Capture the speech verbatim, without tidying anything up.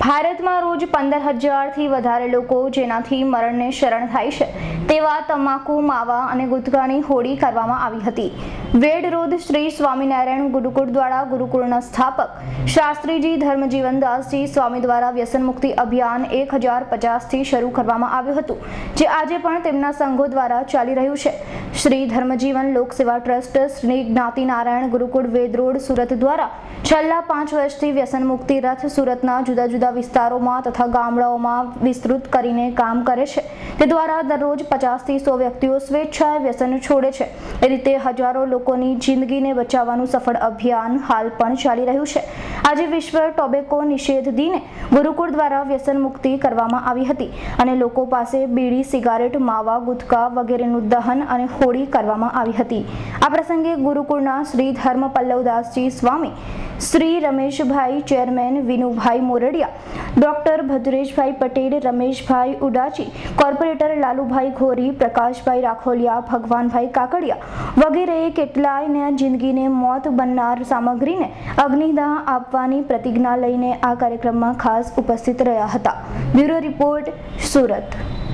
भारत में रोज पंदर हजार थी वधारे लोको जेनाथी मरण ने शरण थाय छे तेवा तमाकू मावा अने गुटखानी होड़ी करवामां आवी हती। वेड रोड श्री स्वामीनारायण गुरुकुल द्वारा गुरुकुलना स्थापक शास्त्रीजी धर्मजीवन दासजी स्वामी द्वारा व्यसन मुक्ति अभियान एक हजार पचास थी शरू करवामां आव्युं हतुं, जे आजे पण तेमना संघो द्वारा चाली रह्युं छे। श्री धर्मजीवन लोक सेवा ट्रस्ट श्री ज्ञाति नारायण गुरुकुल वेद रोड सुरत द्वारा छेल्ला पांच वर्षथी व्यसन मुक्ति रथ सुरतना जुदा जुदा विस्तारोमां तथा गामडाओमां विस्तृत करीने काम करे छे। ते द्वारा दररोज पचास थी सौ व्यक्तिओ स्वेच्छाए व्यसन छोड़े छे। ए रीते हजारों लोकोनी जिंदगीने बचाववानुं सफल अभियान हाल पण चाली रह्युं छे। આજે વિશ્વ ટોબેકો નિષેધ દિને ગુરુકુળ દ્વારા વ્યસન મુક્તિ કરવામાં આવી હતી અને લોકો પાસે બીડી, સિગારેટ, માવા, ગુટકા વગેરેનું દહન અને હોળી કરવામાં આવી હતી। આ પ્રસંગે ગુરુકુળના Shri Dharma Pallavdasji Swami, Shri Rameshbhai chairman, Vinubhai Moradiya, doctor Bhadreshbhai Patel, Rameshbhai Udachi, corporator Lalubhai Ghori, Prakashbhai Rakholiya, Bhagwanbhai Kakadiya વગેરેએ કેટલાયને જિંદગીને મોત બનનાર સામગ્રીને અગ્નિદાહ આપવાની પ્રતિજ્ઞા લઈને આ કાર્યક્રમમાં ખાસ ઉપસ્થિત રહ્યા હતા। Bureau report, Surat.